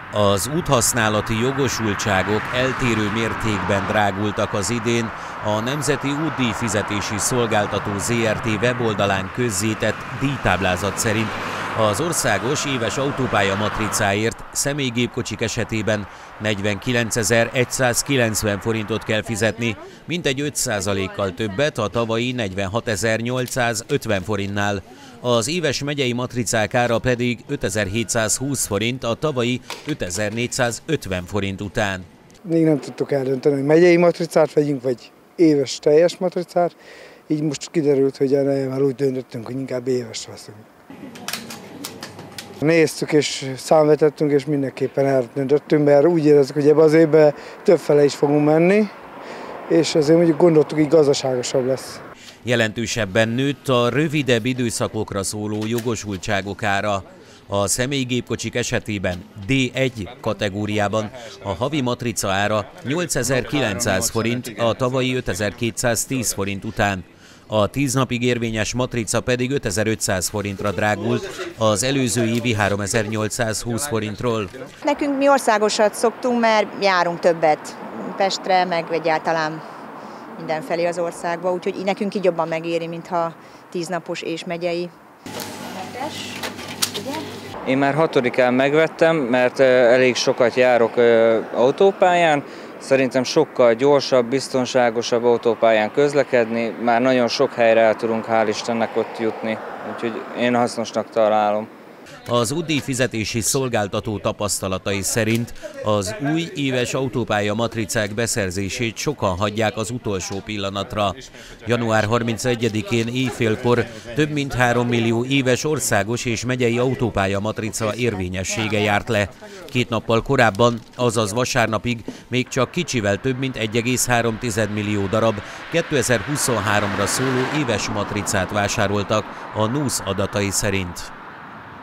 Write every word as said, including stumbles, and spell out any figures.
Az úthasználati jogosultságok eltérő mértékben drágultak az idén a Nemzeti Útdíj Fizetési Szolgáltató zé er té weboldalán közzétett díjtáblázat szerint az országos éves autópálya matricáért személygépkocsik esetében negyvenkilencezer-egyszázkilencven forintot kell fizetni, mintegy öt százalékkal többet a tavalyi negyvenhatezer-nyolcszázötven forintnál. Az éves megyei matricák ára pedig ötezer-hétszázhúsz forint a tavalyi ötezer-négyszázötven forint után. Még nem tudtuk eldönteni, hogy megyei matricát vegyünk, vagy éves teljes matricát. Így most kiderült, hogy már úgy döntöttünk, hogy inkább éves veszünk. Néztük és számvetettünk, és mindenképpen eldöntöttünk, mert úgy érezzük, hogy ebbe az évben többfele is fogunk menni, és azért mondjuk gondoltuk, hogy gazdaságosabb lesz. Jelentősebben nőtt a rövidebb időszakokra szóló jogosultságok ára. A személygépkocsik esetében dé egy kategóriában a havi matrica ára nyolcezer-kilencszáz forint a tavalyi ötezer-kétszáztíz forint után. A tíz napig érvényes matrica pedig ötezer-ötszáz forintra drágult az előző évi háromezer-nyolcszázhúsz forintról. Nekünk mi országosat szoktunk, mert járunk többet Pestre, meg egyáltalán mindenfelé az országba, úgyhogy nekünk így jobban megéri, mintha tíznapos és megyei. Én már hatodikán megvettem, mert elég sokat járok autópályán. Szerintem sokkal gyorsabb, biztonságosabb autópályán közlekedni. Már nagyon sok helyre el tudunk, hál' Istennek ott jutni, úgyhogy én hasznosnak találom. Az útdíj fizetési szolgáltató tapasztalatai szerint az új éves autópálya matricák beszerzését sokan hagyják az utolsó pillanatra. január harmincegyedikén éjfélkor több mint három millió éves országos és megyei autópálya matrica érvényessége járt le. Két nappal korábban, azaz vasárnapig még csak kicsivel több mint egy egész három millió darab kétezer-huszonháromra szóló éves matricát vásároltak a NUSZ adatai szerint.